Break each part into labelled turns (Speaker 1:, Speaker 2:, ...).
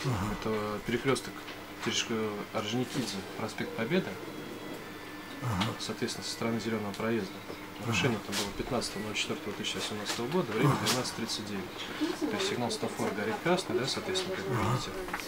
Speaker 1: Это перекресток Орджоникидзе, проспект Победы. Соответственно, со стороны Зеленого проезда. Нарушение это было 15.04.2018 года, время 12:39. То есть сигнал светофора горит красный, да, соответственно, как вы видите.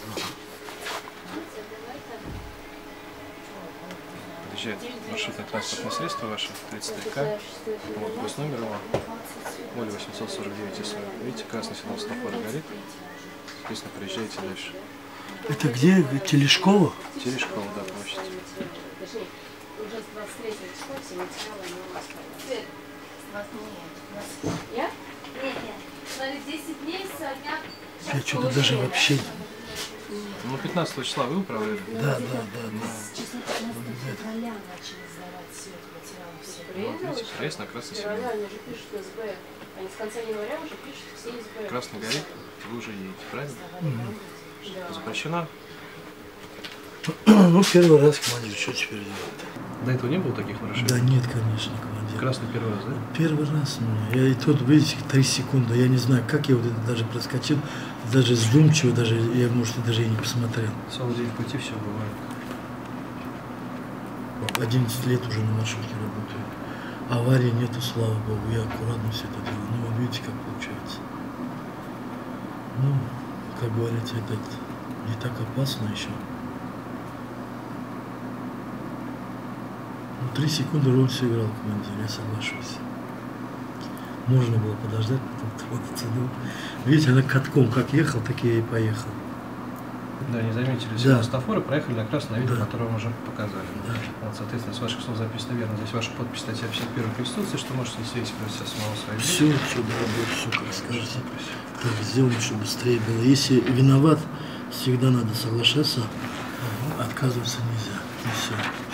Speaker 1: Подъезжает маршрутное транспортное средство ваше, 33К, вот гос номер его 0849 СВ. Видите, красный сигнал светофора горит, соответственно, проезжаете дальше.
Speaker 2: Это где? Телешкова?
Speaker 1: Телешкова, да, площадь.
Speaker 3: Уже с 23 числа все материалы не у вас появятся. С вас нет. Я? Нет. Смотри, 10 дней со дня...
Speaker 2: Я что-то даже вообще...
Speaker 1: Ну, 15 числа вы управляли?
Speaker 2: Да.
Speaker 3: С числа 15 февраля начали сдавать свет материалы все.
Speaker 1: Вот видите, проезд на красный сигнал.
Speaker 3: Они уже пишут СБ. Они с конца января уже пишут все СБ.
Speaker 1: Красный горит, вы уже едете, правильно? Запрещено?
Speaker 2: Ну, первый раз, командир, что теперь делать?
Speaker 1: До этого не было таких нарушений?
Speaker 2: Да нет, конечно, командир.
Speaker 1: Красный первый раз, да?
Speaker 2: Первый раз у меня. Я и тут, видите, 3 секунды. Я не знаю, как я вот это даже проскочил. Даже сдумчиво, даже я, может, даже и не посмотрел.
Speaker 1: Целый день в пути все бывает.
Speaker 2: 11 лет уже на маршрутке работаю. Аварии нету, слава богу. Я аккуратно все это делаю. Ну, вот видите, как получается. Ну, как говорится, это не так опасно еще. 3 секунды роль сыграл, командир, я соглашусь. Можно было подождать, потом тронуться. Ну, видите, она катком как ехал, так я и поехал.
Speaker 1: Да, не заметили сигнал светофора, проехали на красное видео, которое мы уже показали. Вот, соответственно, с ваших слов записано верно. Здесь ваша подпись, статья 51 Конституции, что можете свидеть про самого своего.
Speaker 2: Все, все, как скажете. Так, сделаем, чтобы быстрее было. Если виноват, всегда надо соглашаться, отказываться нельзя. И все.